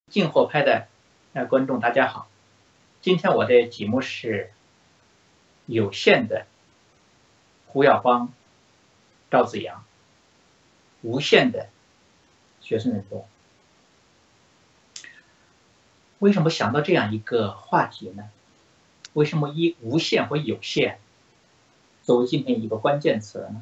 进货拍的观众大家好，今天我的节目是有限的胡耀邦、赵紫阳，无限的学生运动。为什么想到这样一个话题呢？为什么以无限和有限作为今天一个关键词呢？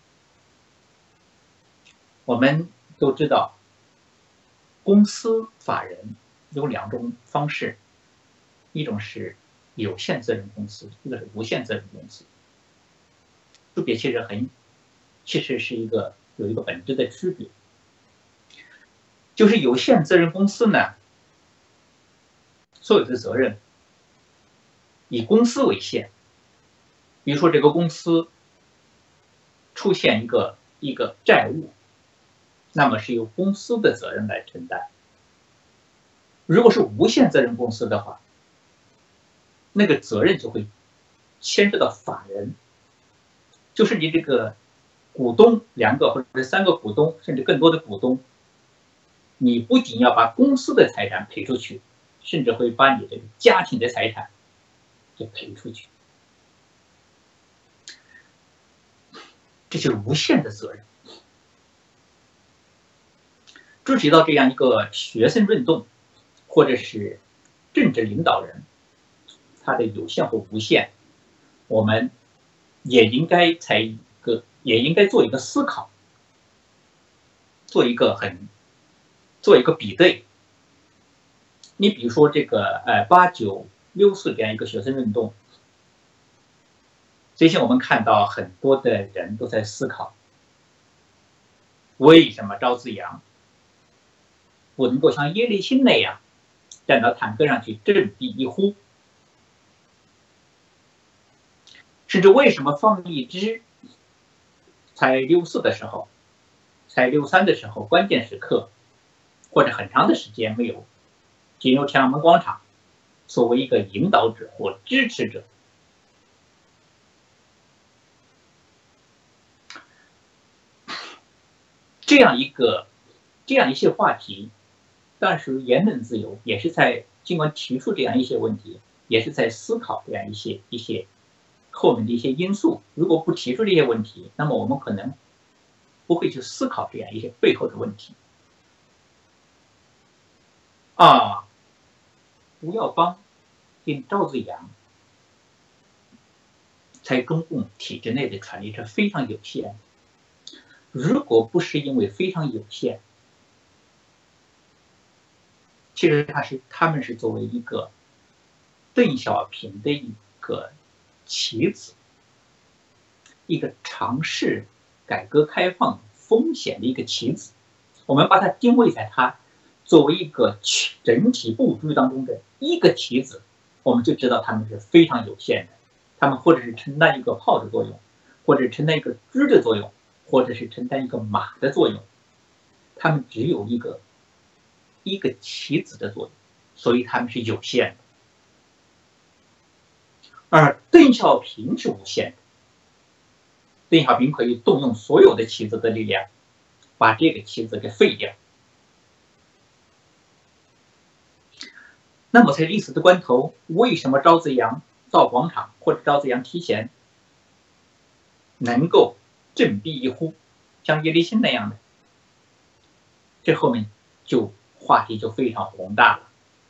我们都知道，公司法人有两种方式，一种是有限责任公司，一个是无限责任公司。区别其实是有一个本质的区别，就是有限责任公司呢，所有的责任以公司为限。比如说这个公司出现一个债务，那么是由公司的责任来承担。如果是无限责任公司的话，那个责任就会牵涉到法人，就是你这个股东2个或者3个股东，甚至更多的股东，你不仅要把公司的财产赔出去，甚至会把你这个家庭的财产给赔出去，这就是无限的责任。具体到这样一个学生运动，或者是政治领导人，他的有限或无限，我们也应该做一个思考，做一个比对。你比如说这个8964这样一个学生运动，最近我们看到很多的人都在思考，为什么赵紫阳不能够像叶利钦那样站到坦克上去振臂一呼，甚至为什么方励之才64的时候，才63的时候，关键时刻或者很长的时间没有进入天安门广场，作为一个引导者或支持者。这样一些话题，当然是言论自由，也是在尽管提出这样一些问题，也是在思考这样一些后面的一些因素。如果不提出这些问题，那么我们可能不会去思考这样一些背后的问题。胡耀邦跟赵紫阳在中共体制内的权力是非常有限的。如果不是因为非常有限，其实他们是作为一个邓小平的一个棋子，一个尝试改革开放风险的一个棋子。我们把它定位在它作为一个整体布局当中的一个棋子，我们就知道他们是非常有限的。他们或者是承担一个炮的作用，或者承担一个车的作用，或者是承担一个马的作用，他们只有一个棋子的作用，所以他们是有限的。而邓小平是无限的，邓小平可以动用所有的棋子的力量，把这个棋子给废掉。那么在历史的关头，为什么赵紫阳造广场或者赵紫阳提前能够振臂一呼，像叶利钦那样的？这后面话题就非常宏大了。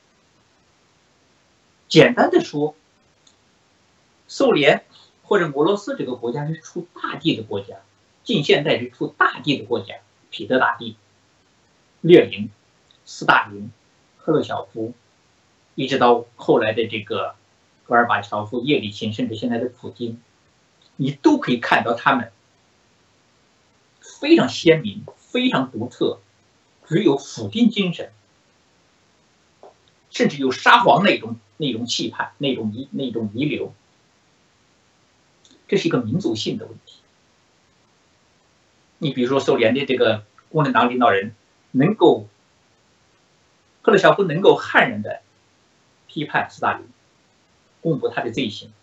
简单的说，苏联或者俄罗斯这个国家是出大地的国家，近现代是出大地的国家，彼得大帝、列宁、斯大林、赫鲁晓夫，一直到后来的这个戈尔巴乔夫、叶利钦，甚至现在的普京，你都可以看到他们非常鲜明、非常独特，只有否定精神，甚至有沙皇那种气派、那种遗留。这是一个民族性的问题。你比如说苏联的这个共产党领导人赫鲁晓夫能够悍然的批判斯大林，公布他的罪行，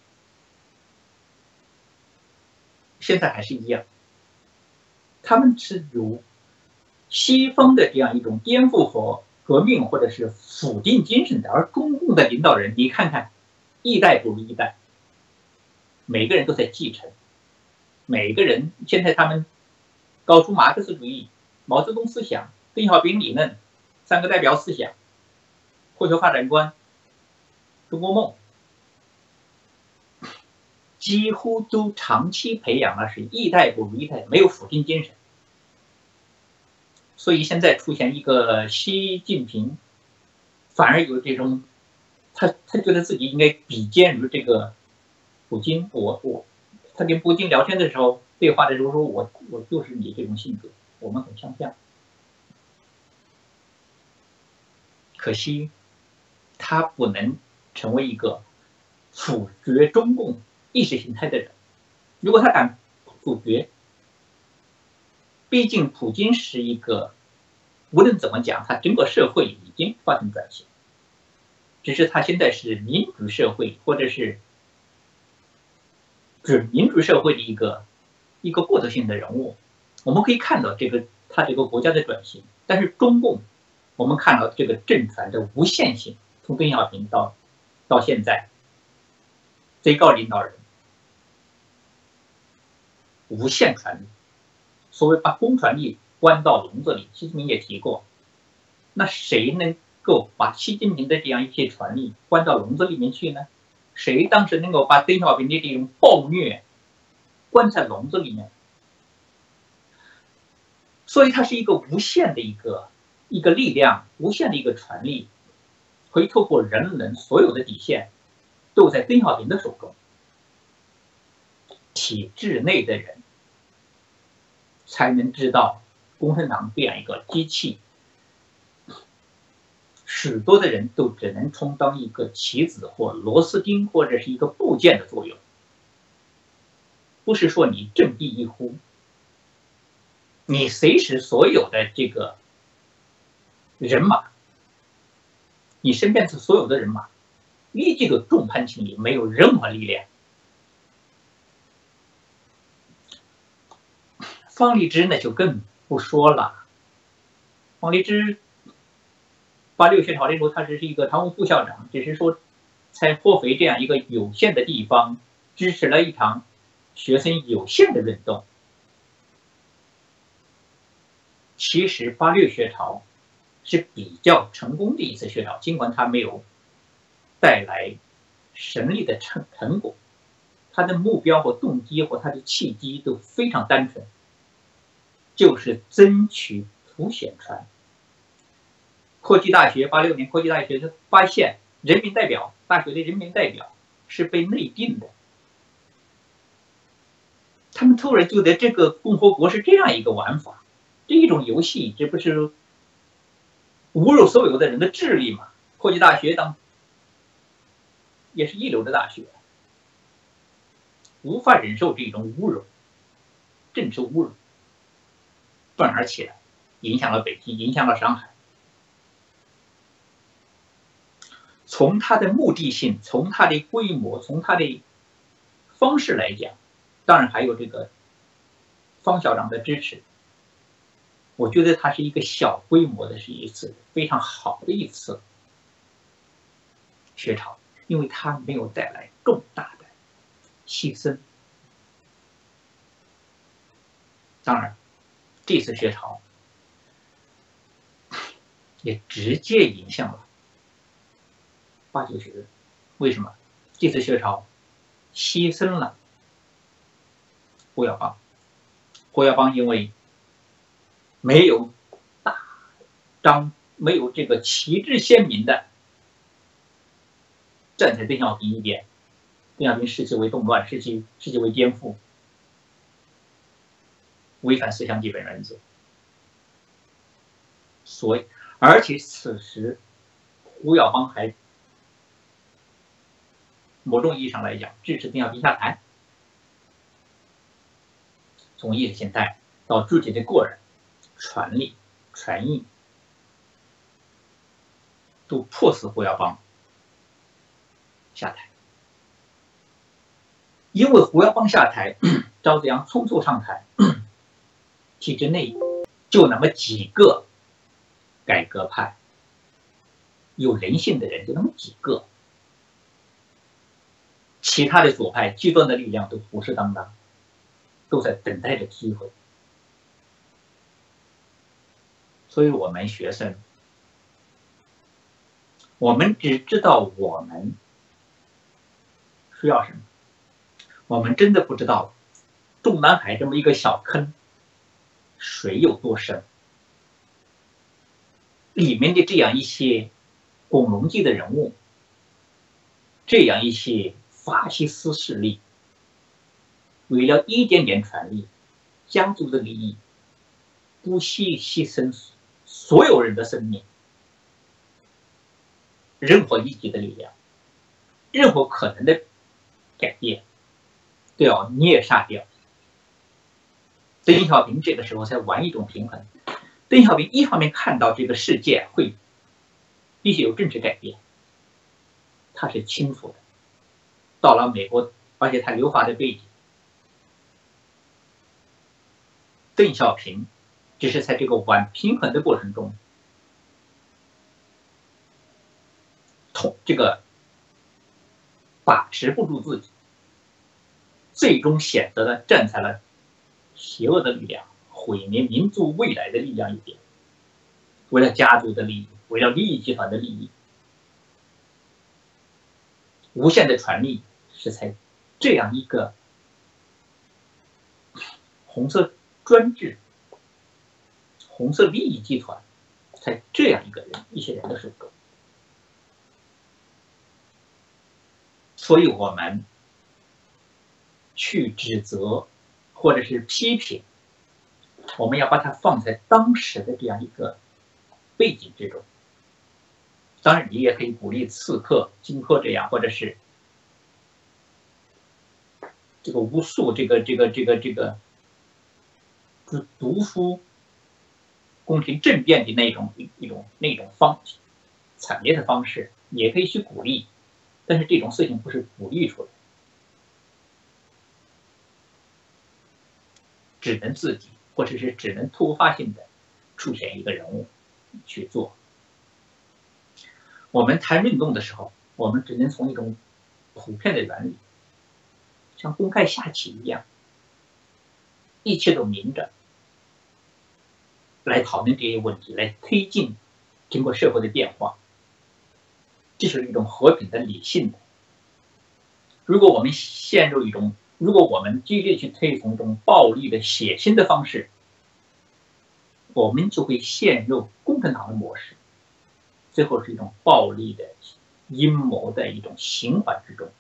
现在还是一样。他们是有西方的这样一种颠覆和革命或者是否定精神的，而中共的领导人，你看看，一代不如一代，每个人都在继承，每个人现在他们搞出马克思主义、毛泽东思想、邓小平理论、三个代表思想、科学发展观、中国梦，几乎都长期培养了是一代不如一代，没有否定精神。所以现在出现一个习近平，反而有这种，他觉得自己应该比肩于这个普京。他跟普京聊天的时候，对话的时候说我就是你这种性格，我们很相像。可惜他不能成为一个否决中共意识形态的人。如果他敢否决，毕竟普京是一个，无论怎么讲，他整个社会已经发生转型，只是他现在是民主社会或者是准民主社会的一个过渡性的人物。我们可以看到他这个国家的转型，但是中共，我们看到这个政权的无限性，从邓小平到现在，最高领导人无限权力。所谓把公权力关到笼子里，习近平也提过，那谁能够把习近平的这样一些权力关到笼子里面去呢？谁当时能够把邓小平的这种暴虐关在笼子里面？所以它是一个无限的一个力量，无限的一个权力，可以透过人所有的底线都在邓小平的手中。体制内的人才能知道共产党这样一个机器，许多的人都只能充当一个棋子或螺丝钉或者是一个部件的作用，不是说你振臂一呼，你随时所有的这个人马，你身边的所有的人马立即都众叛亲离，没有任何力量。方励之呢就更不说了，方励之86学潮的时候，他只是一个常务副校长，只是说在合肥这样一个有限的地方支持了一场学生有限的运动。其实86学潮是比较成功的一次学潮，尽管它没有带来神力的成果，它的目标或动机或它的契机都非常单纯，就是争取普选权。科技大学86年科技大学发现人民代表，大学的人民代表是被内定的，他们突然觉得这个共和国是这样一个玩法，这一种游戏，这不是侮辱所有的人的智力吗？科技大学也是一流的大学，无法忍受这种侮辱，政治侮辱，愤而起来，影响了北京，影响了上海。从它的目的性，从它的规模，从它的方式来讲，当然还有这个方校长的支持，我觉得它是一个小规模的，是一次非常好的一次学潮，因为它没有带来重大的牺牲。当然，这次学潮也直接影响了89学运。为什么？这次学潮牺牲了胡耀邦。胡耀邦因为没有没有这个旗帜鲜明的站在邓小平一边，邓小平视其为动乱，视其为颠覆，违反思想基本原则。所以，而且此时胡耀邦还某种意义上来讲支持邓小平下台。从意识形态到具体的个人、权力、权益，都迫使胡耀邦下台。因为胡耀邦下台，赵紫阳匆促上台，体制内就那么几个改革派， 有人性的人就那么几个，其他的左派极端的力量都虎视眈眈，都在等待着机会。所以我们学生，我们只知道我们需要什么，我们真的不知道中南海这么一个小坑，水有多深，里面的这样一些拱龙记的人物，这样一些法西斯势力，为了一点点权利、家族的利益，不惜牺牲所有人的生命，任何一己的力量，任何可能的改变，都要捏杀掉。邓小平这个时候才玩一种平衡。邓小平一方面看到这个世界必须有政治改变，他是清楚的。到了美国，而且他留法的背景，邓小平只是在这个玩平衡的过程中，把持不住自己，最终选择了站在了邪恶的力量、毁灭民族未来的力量一边，为了家族的利益，为了利益集团的利益，无限的权力是在这样一个红色专制、红色利益集团，在这样一些人的手中。所以我们去指责或者是批评，我们要把它放在当时的这样一个背景之中。当然，你也可以鼓励刺客、荆轲这样，或者是这个无数读书、宫廷政变的那种惨烈的方式，也可以去鼓励。但是这种事情不是鼓励出来，只能自己，或者是只能突发性的出现一个人物去做。我们谈运动的时候，我们只能从一种普遍的原理，像公开下棋一样，一切都明着，来讨论这些问题，来推进经过社会的变化。这是一种和平的、理性的。如果我们激烈去推崇一种暴力的、血腥的方式，我们就会陷入共产党的模式，最后是一种暴力的、阴谋的一种循环之中。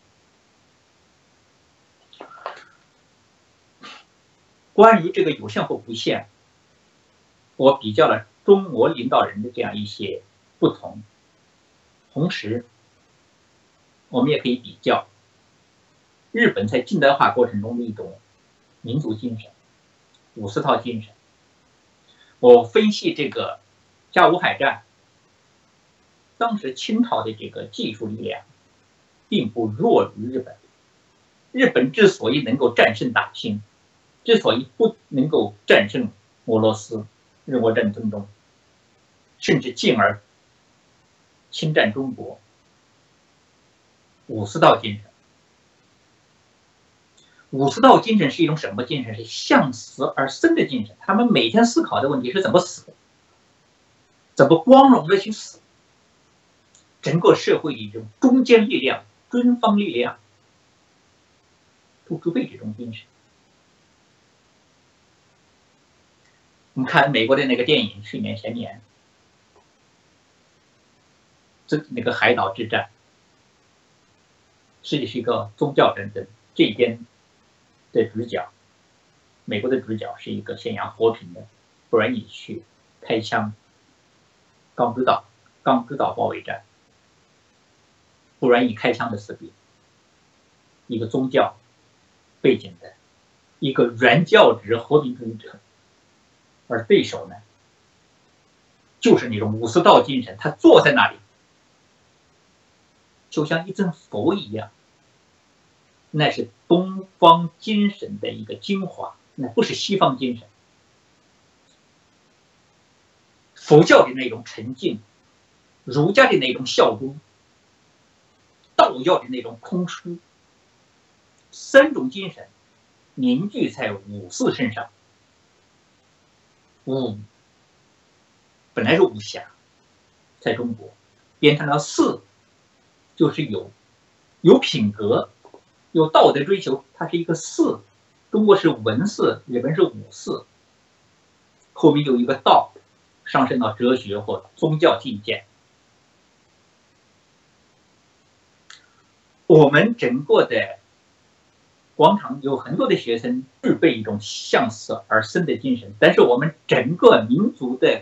关于这个有限或无限，我比较了中国领导人的这样一些不同。同时，我们也可以比较日本在近代化过程中的一种民族精神、武士道精神。我分析这个甲午海战，当时清朝的这个技术力量并不弱于日本。日本之所以能够战胜大清，之所以不能够战胜俄罗斯，日俄战争中，甚至进而侵占中国，武士道精神。武士道精神是一种什么精神？是向死而生的精神。他们每天思考的问题是怎么死，怎么光荣的去死。整个社会的一种中坚力量、军方力量，都具备这种精神。我们看美国的那个电影，去年前年，那个海岛之战，实际是一个宗教战争。这边的主角，美国的主角是一个宣扬和平的，不愿意去开枪，刚知道包围战，不愿意开枪的士兵，一个宗教背景的一个原教旨和平主义者，而对手呢，就是那种武士道精神，他坐在那里，就像一尊佛一样，那是东方精神的一个精华，那不是西方精神。佛教的那种沉静， 儒家的那种效忠，道教的那种空疏，三种精神凝聚在五四身上。五本来是武侠，在中国变成了四，就是有品格、有道德追求，它是一个四。中国是文四，日本是武四，后面有一个道，上升到哲学或宗教境界。我们整个的广场有很多的学生具备一种向死而生的精神，但是我们整个民族的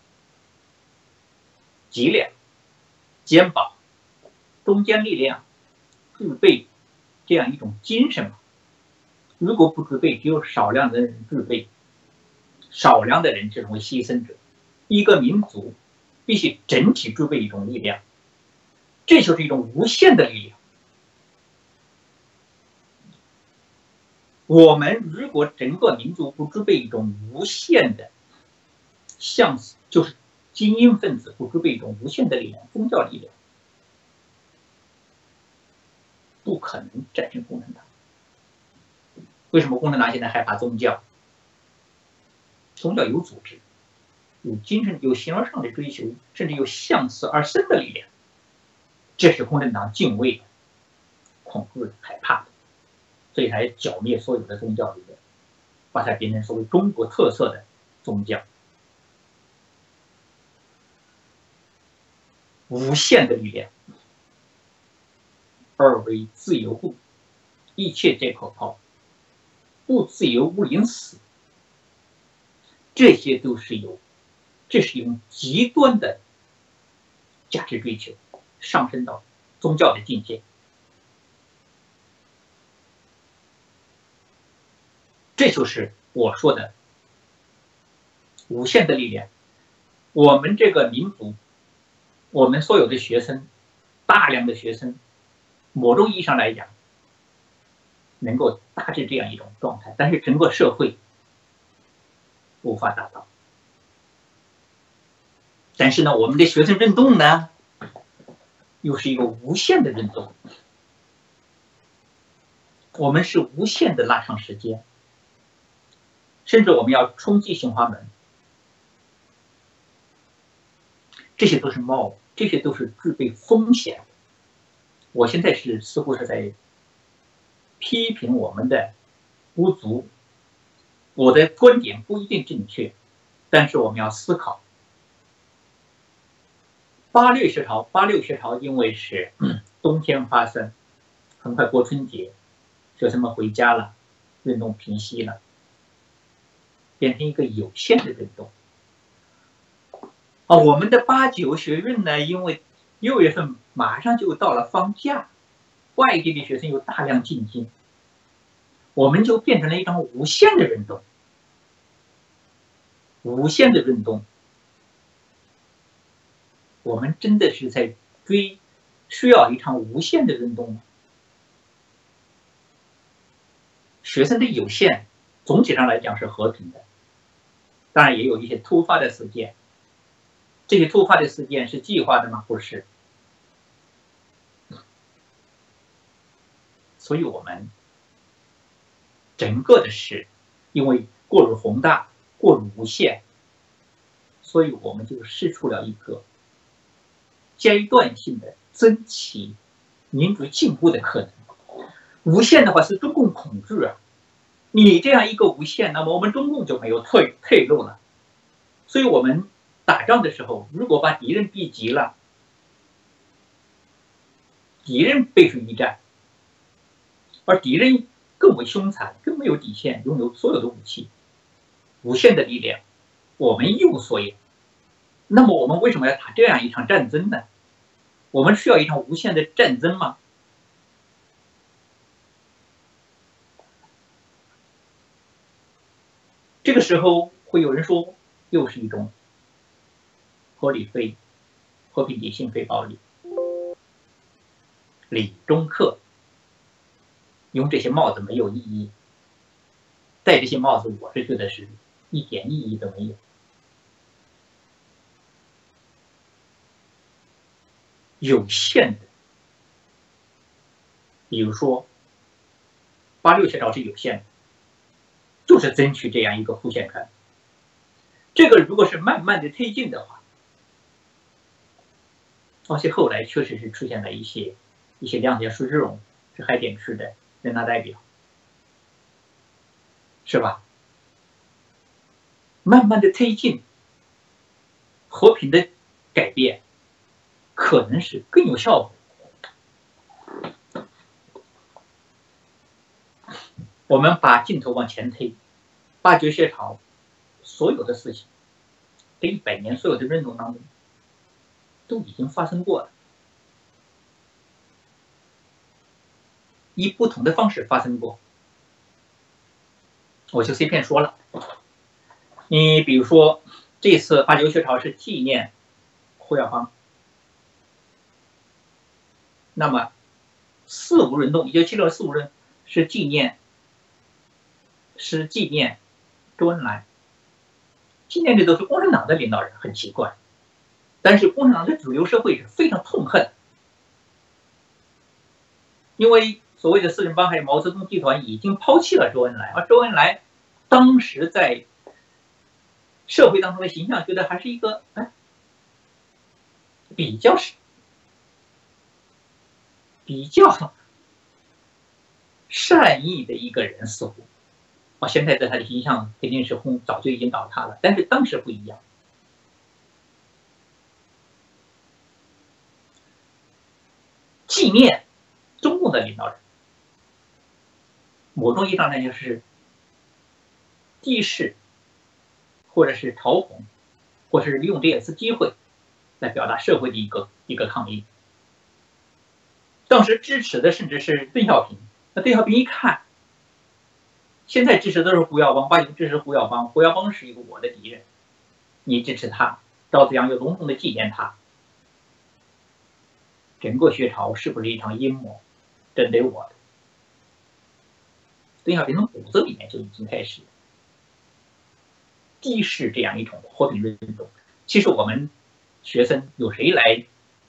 脊梁、肩膀、中坚力量具备这样一种精神吗？如果不具备，只有少量的人具备，少量的人成为牺牲者。一个民族必须整体具备一种力量，这就是一种无限的力量。我们如果整个民族不具备一种无限的向死，就是精英分子不具备一种无限的力量，宗教力量，不可能战胜共产党。为什么共产党现在害怕宗教？宗教有组织，有精神，有形而上的追求，甚至有向死而生的力量，这是共产党敬畏的、恐惧的、害怕的，所以才剿灭所有的宗教力量，把它变成所谓中国特色的宗教。无限的力量，二为自由故，一切皆可抛，不自由勿宁死。这些都是这是一种极端的价值追求，上升到宗教的境界。这就是我说的无限的力量。我们这个民族，我们所有的学生，大量的学生，某种意义上来讲，能够达至这样一种状态，但是整个社会无法达到。但是呢，我们的学生运动呢，又是一个无限的运动，我们是无限的拉长时间，甚至我们要冲击新华门，这些都是冒，这些都是具备风险的。我现在似乎是在批评我们的不足，我的观点不一定正确，但是我们要思考。86学潮因为是冬天发生，很快过春节，学生们回家了，运动平息了，变成一个有限的运动。我们的89学运呢，因为6月份马上就到了放假，外地的学生有大量进京，我们就变成了一场无限的运动。无限的运动，我们真的是在需要一场无限的运动吗？学生的有限，总体上来讲是和平的，当然也有一些突发的事件。这些突发的事件是计划的吗？不是。所以我们整个的事，因为过于宏大，过于无限，所以我们就失出了一个阶段性的增起民主进步的可能。无限的话是中共恐惧啊，你这样一个无限，那么我们中共就没有退路了。所以我们打仗的时候，如果把敌人逼急了，敌人背水一战，而敌人更为凶残，更没有底线，拥有所有的武器，无限的力量，我们一无所有。那么我们为什么要打这样一场战争呢？我们需要一场无限的战争吗？这个时候会有人说，又是一种合理非和平理性非暴力。理中客用这些帽子没有意义，戴这些帽子，我是觉得是一点意义都没有。 有限的，比如说86协调是有限的，就是争取这样一个互选权。这个如果是慢慢的推进的话，而且后来确实是出现了一些亮点，苏志荣是海淀区的人大代表，是吧？慢慢的推进，和平的改变，可能是更有效果。我们把镜头往前推，89协调所有的事情，这100年所有的运动当中，都已经发生过了，以不同的方式发生过。我就随便说了，你比如说这次89协调是纪念胡耀邦，那么四五运动，1976四五运动是纪念周恩来，纪念的都是共产党的领导人，很奇怪。但是共产党的主流社会是非常痛恨，因为所谓的四人帮还有毛泽东集团已经抛弃了周恩来，而周恩来当时在社会当中的形象，觉得还是一个比较善意的一个人，似乎现在对他的形象肯定是早就已经倒塌了，但是当时不一样。纪念中共的领导人，某种意义上来讲是敌视，或者是嘲讽，或是利用这次机会来表达社会的一个抗议。当时支持的甚至是邓小平，那邓小平一看，现在支持的是胡耀邦，89支持胡耀邦，胡耀邦是一个我的敌人，你支持他，赵紫阳又隆重的纪念他，整个学潮是不是一场阴谋，针对我的？邓小平的骨子里面就已经开始敌视这样一种和平运动。其实我们学生有谁来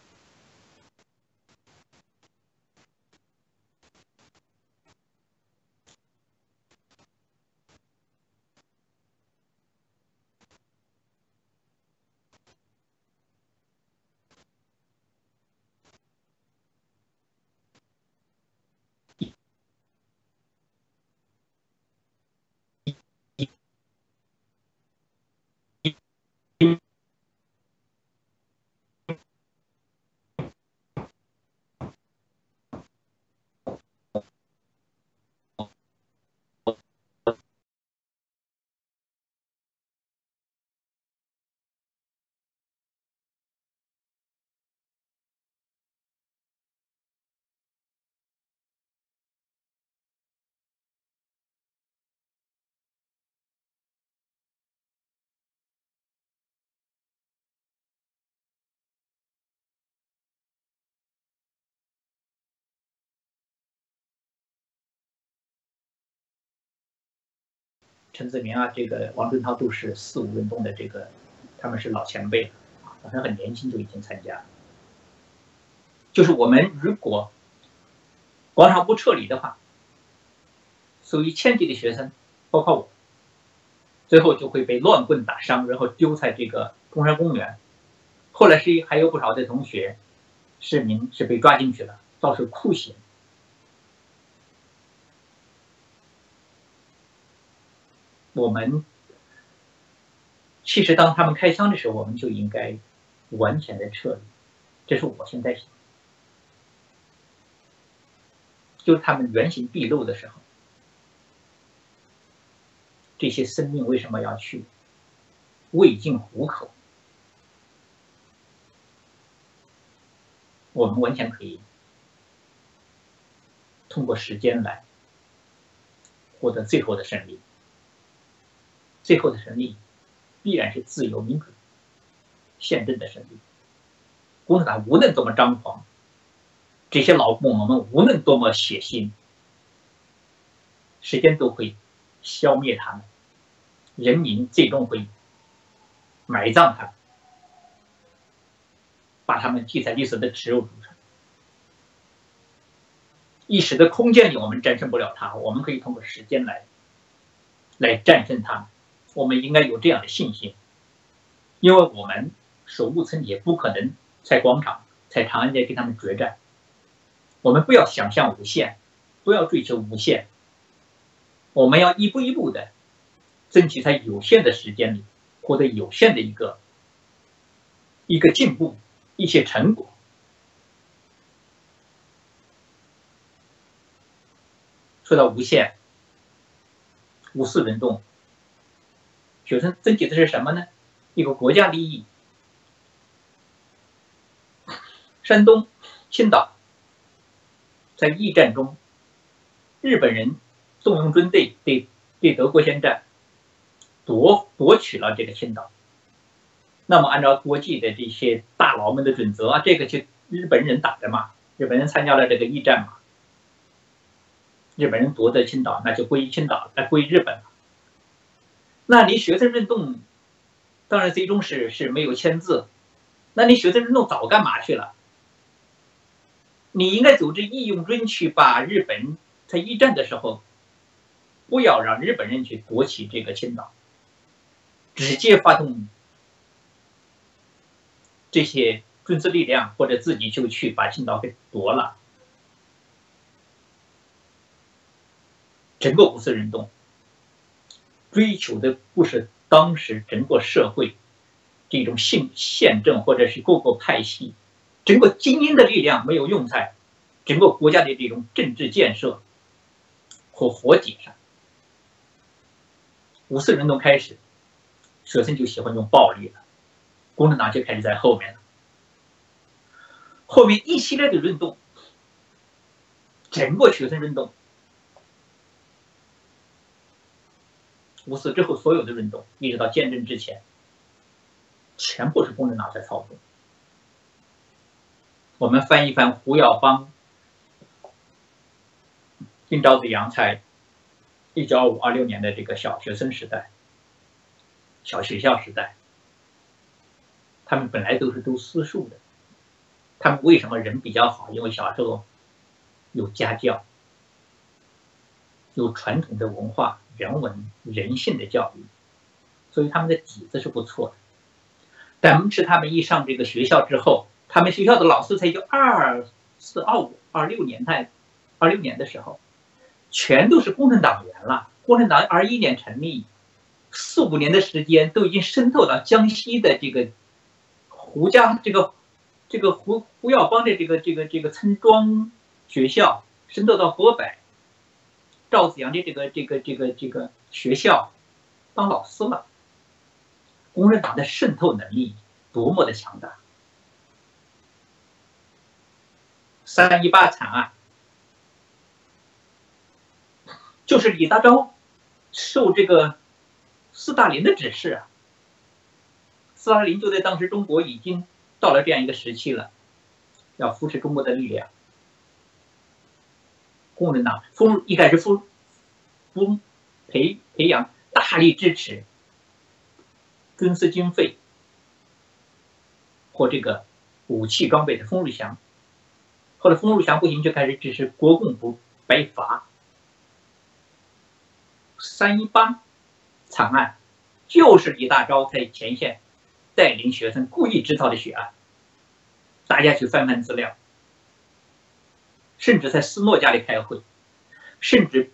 陈子明啊，这个王振涛都是四五运动的这个，他们是老前辈了，好像很年轻就已经参加了。就是我们如果广场不撤离的话，属于千级的学生，包括我，最后就会被乱棍打伤，然后丢在这个中山公园。后来还有不少的同学、市民是被抓进去了，遭受酷刑。我们其实当他们开枪的时候，我们就应该完全的撤离，这是我现在想。就是他们原形毕露的时候，这些生命为什么要去喂进虎口？我们完全可以通过时间来获得最后的胜利。最后的胜利必然是自由民主宪政的胜利。共产党无论多么张狂，这些老共们无论多么血腥，时间都会消灭他们，人民最终会埋葬他们。 把他们记在历史的耻辱柱上。历史的空间里，我们战胜不了它，我们可以通过时间来战胜它。我们应该有这样的信心，因为我们手无寸铁，不可能在广场、在长安街跟他们决战。我们不要想象无限，不要追求无限，我们要一步一步的争取在有限的时间里获得有限的一个进步，一些成果。说到无限，五四运动，学生争取的是什么呢？一个国家利益。山东青岛在一战中，日本人动用军队对德国宣战，夺取了这个青岛。那么按照国际的这些大佬们的准则啊，这个是日本人打的嘛，日本人参加了这个一战嘛，日本人夺得青岛，那就归青岛，那归日本了。那你学生运动，当然最终是没有签字，那你学生运动早干嘛去了？你应该组织义勇军去把日本在一战的时候，不要让日本人去夺取这个青岛，直接发动这些军事力量，或者自己就去把青岛给夺了。整个五四运动追求的不是当时整个社会这种宪政或者是各个派系，整个精英的力量没有用在整个国家的这种政治建设和和解上。五四运动开始，学生就喜欢用暴力了，共产党就开始在后面了。后面一系列的运动，整个学生运动，五四之后所有的运动，一直到建政之前，全部是共产党在操纵。我们翻一翻胡耀邦、金朝子阳在1925、26年的这个小学生时代、小学校时代，他们本来都是读私塾的，他们为什么人比较好？因为小时候有家教，有传统的文化、人文、人性的教育，所以他们的底子是不错的。但是他们一上这个学校之后，他们学校的老师才就24、25、26年的时候，全都是共产党员了。共产党21年成立，4、5年的时间都已经渗透到江西的这个胡耀邦的这个村庄学校，渗透到河北赵子阳的这个学校当老师了。共产党的渗透能力多么的强大！3·18惨案就是李大钊受这个斯大林的指示啊，斯大林就在当时中国已经到了这样一个时期了，要扶持中国的力量。共产党一开始培养大力支持军事经费或这个武器装备的冯玉祥，后来冯玉祥不行，就开始支持国共部北伐。3·18惨案就是李大钊在前线带领学生故意制造的血案，大家去翻翻资料，甚至在斯诺家里开会，甚至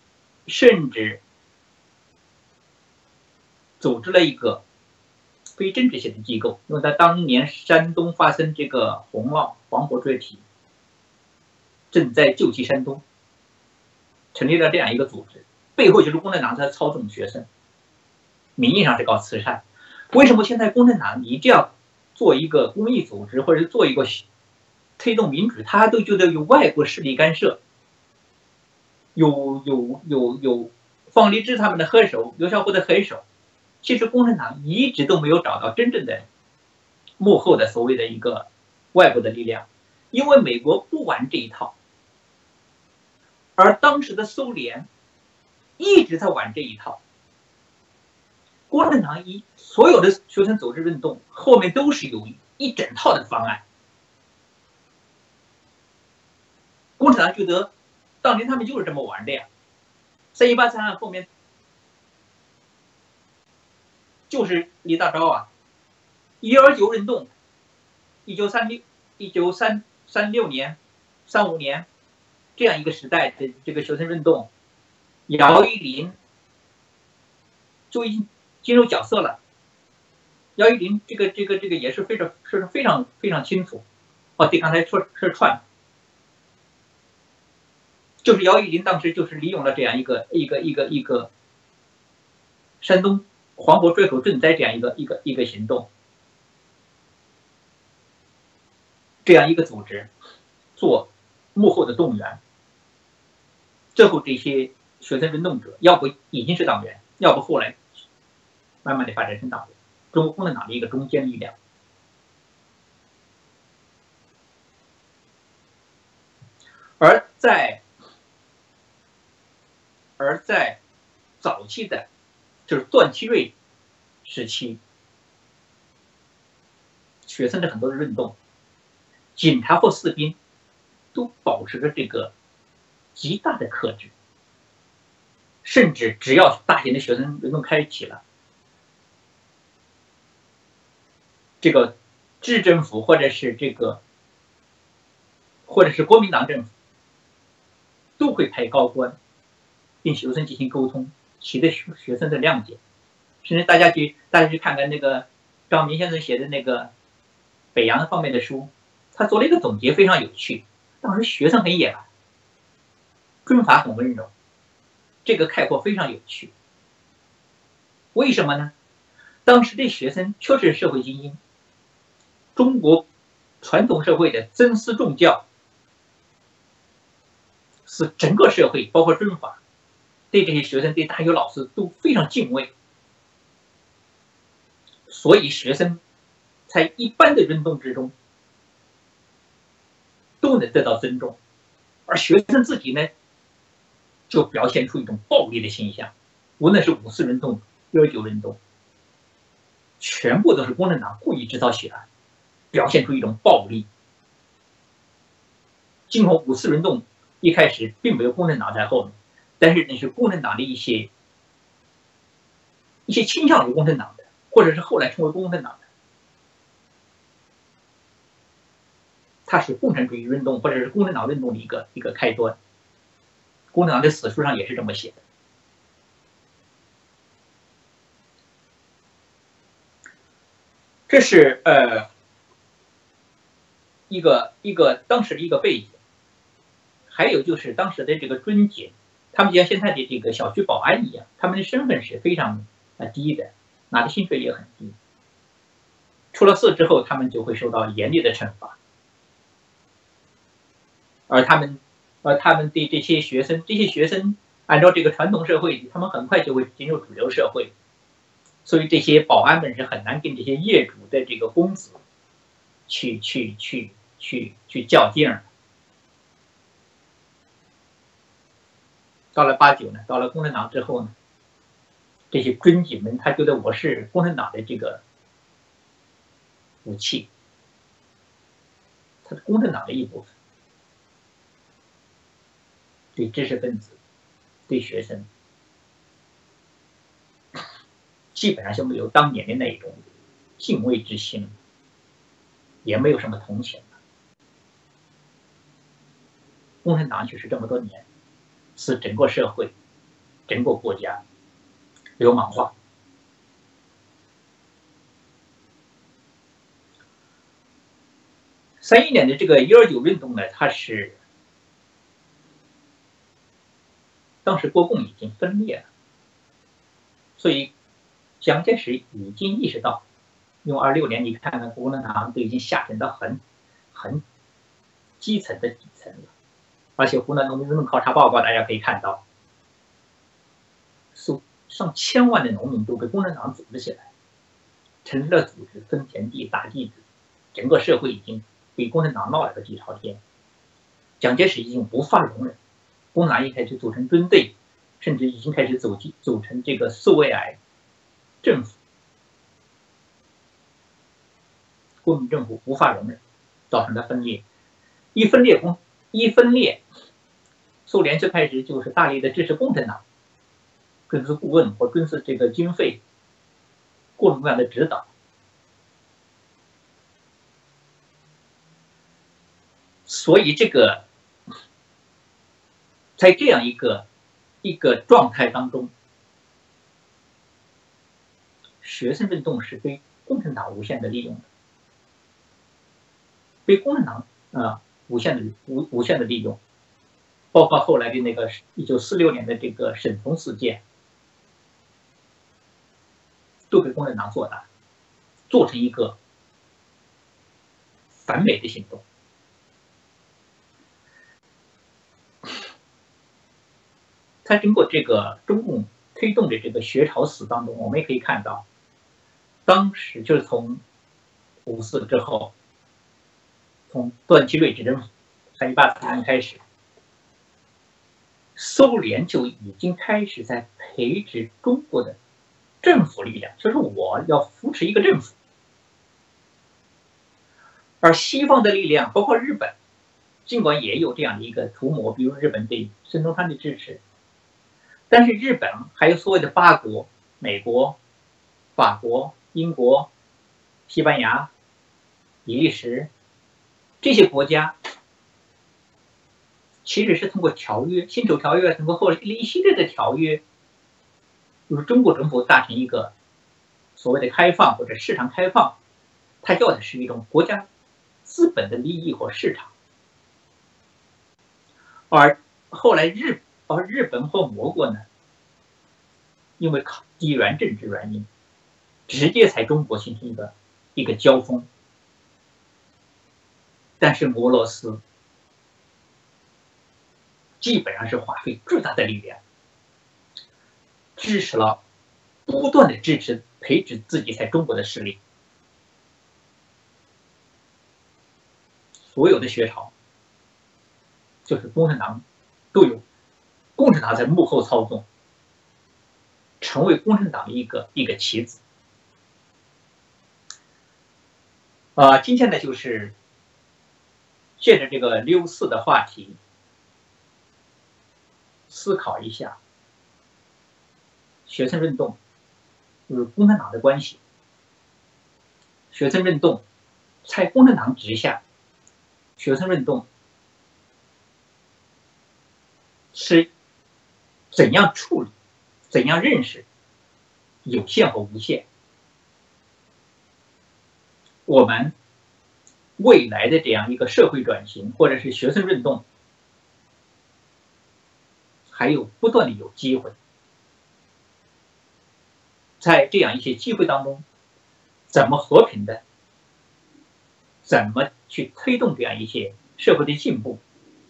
组织了一个非政治性的机构，因为在当年山东发生这个洪涝，黄河决堤，正在救济山东，成立了这样一个组织，背后就是共产党在操纵学生，名义上是搞慈善。为什么现在共产党你这样做一个公益组织，或者做一个推动民主，他都觉得有外国势力干涉，有方励之他们的黑手，刘晓波的黑手。其实共产党一直都没有找到真正的幕后的所谓的一个外部的力量，因为美国不玩这一套，而当时的苏联一直在玩这一套。共产党所有的学生组织运动后面都是一整套的方案。共产党觉得，当年他们就是这么玩的呀。3·18案后面就是李大钊啊，129运动，1936年、35年这样一个时代的这个学生运动，姚依林就已经进入角色了。姚依林这个也是非常清楚。对，刚才说串，就是姚依林当时就是利用了这样一个山东黄河追口赈灾这样一个行动，这样一个组织做幕后的动员，最后这些学生运动者要不已经是党员，要不后来慢慢的发展成党员，中国共产党的一个中坚力量。而在早期的，就是段祺瑞时期，学生的很多的运动，警察或士兵都保持着这个极大的克制，甚至只要大型的学生运动开启了，这个市政府或者是国民党政府都会派高官跟学生进行沟通，取得学生的谅解。甚至大家去看看那个张明先生写的那个北洋方面的书，他做了一个总结，非常有趣。当时学生很野蛮，军阀很温柔，这个概括非常有趣。为什么呢？当时的学生确实是社会精英，中国传统社会的尊师重教，使整个社会包括军阀对这些学生、对大学老师都非常敬畏，所以学生在一般的运动之中都能得到尊重，而学生自己呢，就表现出一种暴力的倾向，无论是5·4运动、129运动，全部都是共产党故意制造血案，表现出一种暴力。尽管5·4运动一开始并没有共产党在后面，但是那是共产党的一些倾向于共产党的，或者是后来成为共产党的，它是共产主义运动或者是共产党运动的一个开端。共产党的史书上也是这么写的。这是当时的一个背景。还有就是当时的这个军警，他们就像现在的这个小区保安一样，他们的身份是非常低的，拿的薪水也很低。出了事之后，他们就会受到严厉的惩罚。而他们对这些学生按照这个传统社会，他们很快就会进入主流社会，所以这些保安们是很难跟这些业主的这个公子去较劲儿。到了89呢，到了共产党之后呢，这些军警们他觉得我是共产党的这个武器，他是共产党的一部分，对知识分子、对学生，基本上就没有当年的那种敬畏之心，也没有什么同情了。共产党就是这么多年，使整个社会、整个国家流氓化。31年的这个129运动呢，它是当时国共已经分裂了，所以蒋介石已经意识到，用26年你看看共产党都已经下沉到很基层的底层了，而且湖南农民运动考察报告大家可以看到，上千万的农民都被共产党组织起来，成立了组织，分田地、打地主，整个社会已经被共产党闹了个底朝天。蒋介石已经无法容忍，共产党一开始组成军队，甚至已经开始组成这个苏维埃政府。 国民政府无法容忍，造成了分裂。一分裂，苏联最开始就是大力的支持共产党，军事顾问或军事这个经费，各种各样的指导。所以在这样一个状态当中，学生运动是被共产党无限的利用的，被共产党无限的利用，包括后来的那个1946年的这个沈从事件，都被共产党做大，做成一个反美的行动。在经过这个中共推动的这个学潮史当中，我们也可以看到，当时就是从54之后，从段祺瑞执政1849年开始，苏联就已经开始在培植中国的政府力量，就是我要扶持一个政府。而西方的力量，包括日本，尽管也有这样的一个图谋，比如日本对孙中山的支持，但是日本还有所谓的八国，美国、法国、英国、西班牙、比利时这些国家，其实是通过条约、辛丑条约，通过后来一系列的条约，就是中国政府达成一个所谓的开放或者市场开放，它要的是一种国家资本的利益或市场。而后来日本或俄国呢，因为地缘政治原因，直接在中国形成一个交锋。但是俄罗斯基本上是花费巨大的力量，不断的支持培植自己在中国的势力。所有的学潮就是共产党都有共产党在幕后操纵，成为共产党的一个棋子。今天呢，就是借着这个6·4的话题，思考一下学生运动与共产党的关系。学生运动在共产党之下，学生运动是怎样处理、怎样认识有限和无限？我们未来的这样一个社会转型，或者是学生运动，还有不断的有机会。在这样一些机会当中，怎么和平的，怎么去推动这样一些社会的进步，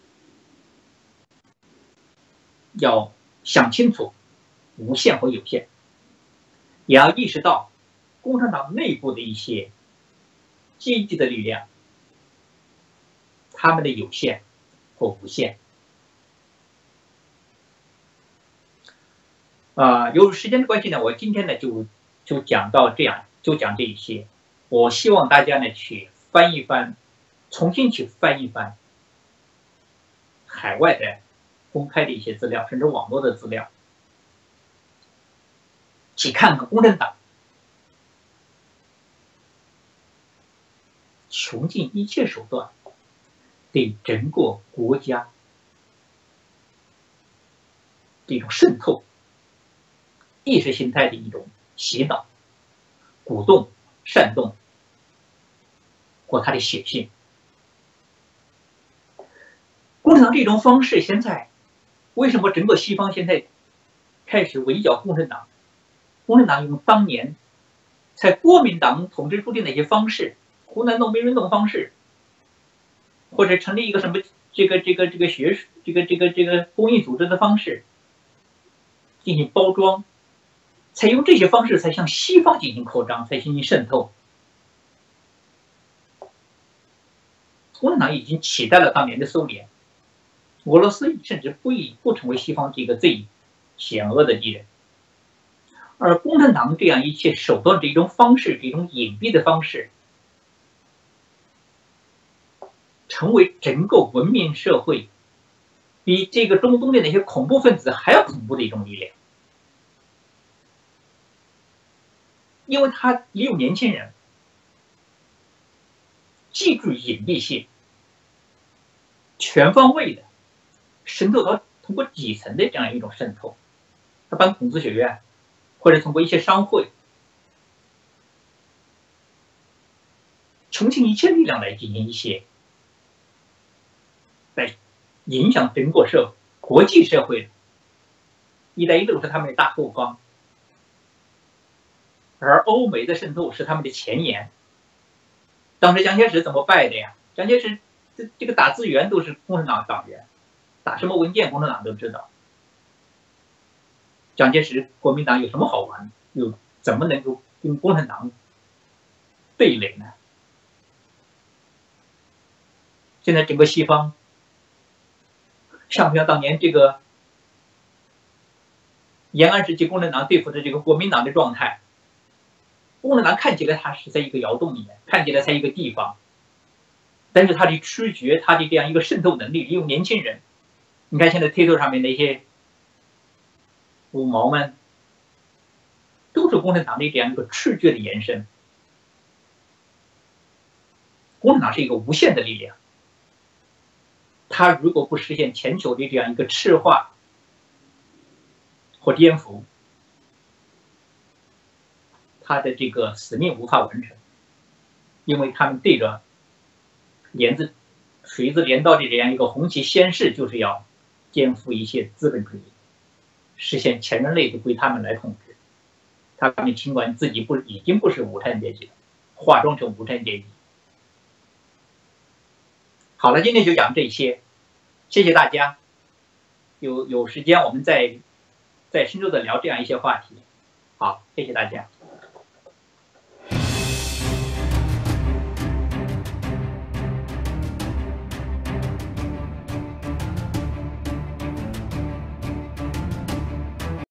要想清楚无限和有限，也要意识到共产党内部的一些积极的力量，他们的有限或无限。由于时间的关系呢，我今天呢就讲到这样，就讲这一些。我希望大家呢去翻一翻，重新去翻一翻海外的公开的一些资料，甚至网络的资料，去看看共产党穷尽一切手段对整个国家的一种渗透，意识形态的一种洗脑、鼓动、煽动，或它的血性。共产党这种方式，现在为什么整个西方现在开始围剿共产党？共产党用当年在国民党统治初期的那些方式，湖南农民运动方式，或者成立一个什么这个公益组织的方式进行包装，采用这些方式才向西方进行扩张，才进行渗透。共产党已经取代了当年的苏联，俄罗斯甚至不成为西方这个最险恶的敌人。而共产党这样一切手段，这种方式，这种隐蔽的方式， 成为整个文明社会比这个中东的那些恐怖分子还要恐怖的一种力量，因为它利用年轻人，既具隐蔽性，全方位的渗透到通过底层的这样一种渗透，他办孔子学院，或者通过一些商会，穷尽一切力量来进行一些，来影响整个国际社会。一带一路是他们的大后方，而欧美的渗透是他们的前沿。当时蒋介石怎么败的呀？蒋介石这个打资源都是共产党党员，打什么文件共产党都知道。蒋介石国民党有什么好玩？又怎么能够跟共产党对垒呢？现在整个西方，像不像当年这个延安时期共产党对付的这个国民党的状态？共产党看起来它是在一个窑洞里面，看起来在一个地方，但是它的知觉，它的这样一个渗透能力，利用年轻人。你看现在推特上面那些五毛们，都是共产党的这样一个知觉的延伸。共产党是一个无限的力量，它如果不实现全球的这样一个赤化或颠覆，他的这个使命无法完成，因为他们对着锤子镰刀的这样一个红旗宣誓，就是要颠覆一切资本主义，实现全人类都归他们来统治。他们尽管自己已经不是无产阶级了，化妆成无产阶级。好了，今天就讲这些，谢谢大家。有时间我们再深入的聊这样一些话题。好，谢谢大家。